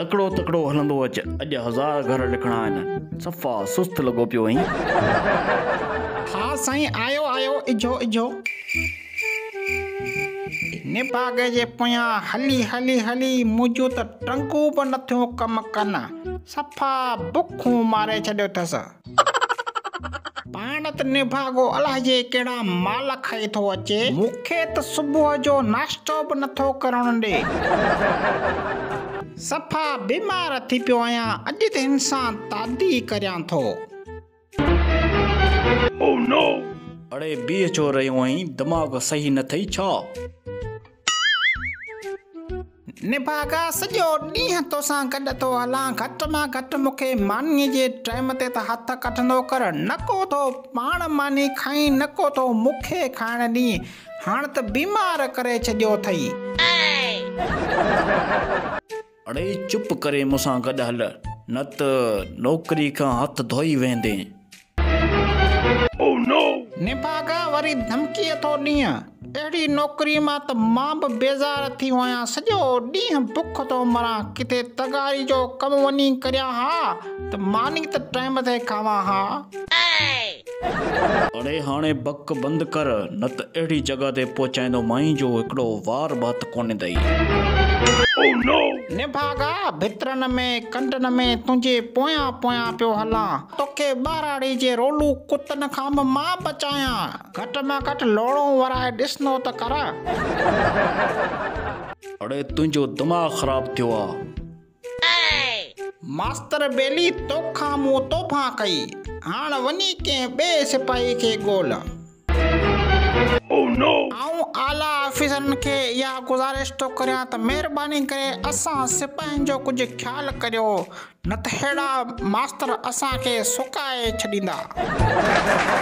तकड़ो तकड़ो हलंदो अच, अॼु 1000 घर लिखणा आहिनि। सफ़ा सुस्त लॻो पियो आहीं। हाँ साईं, आयो आयो, इजो इजो। निभाग जे पोयां हली हली हली मुंहिंजो त टंगू बि नथियो कमु कनि। सफ़ा बुखूं मारे छॾियो अथसि। पाण त निभागो अलाह जे कहिड़ा माल खाई थो अचे, मूंखे त सुबुह जो नाश्तो बि नथो करणु ॾे। सफ़ा बीमार थी पियो आहियां, अॼु त इंसान तादी करियां थो। अड़े बीह छो रहियो आहीं, दिमाग़ सही न अथई छा? निभागा सॼो ॾींहुं तोसां गॾु थो हलां, घटि मां घटि मूंखे मानीअ जे टाइम ते त हथ कढंदो कर। न को थो पाण मानी खाई, न को थो मूंखे खाइण ॾी। हाणे त बीमार करे छॾियो अथई। अड़े चुप करे मूंसां गॾु हल, न त नौकरी खां हथ धोई वेंदे। निभागा वरी धमकीअ थो ॾींहुं। अहिड़ी नौकरी मां त मां बि बेज़ार थी वियो आहियां। सॼो ॾींहुं बुख थो मरां। किथे तगारी जो कमु वञी करियां हा त मानी त टाइम ते खावां हा। अड़े हाणे बक बंदि कर, न त अहिड़ी जॻह ते पहुचाईंदो माई जो हिकिड़ो वार बात कोन्हे अथई। निभागा भितरनि में कंडनि में तुंहिंजे पोयां पोयां पियो हलां। तोखे ॿाराड़ी जे रोलू कुतनि खां बि मां बचायां। घटि में घटि लोड़ो वराए ॾिसंदो त कर। अड़े तुंहिंजो दिमाग़ ख़राब थियो आहे। मास्तर बेली तोखां मूं तोहफ़ा कई, हाणे वञी कंहिं ॿिए सिपाही खे ॻोल्ह। आऊं आला ऑफिसरनि खे इहा गुज़ारिश थो करियां त महिरबानी करे असां सिपाहियुनि जो कुझु ख़्यालु करियो, न त अहिड़ा मास्तर असांखे सुकाए छॾींदा।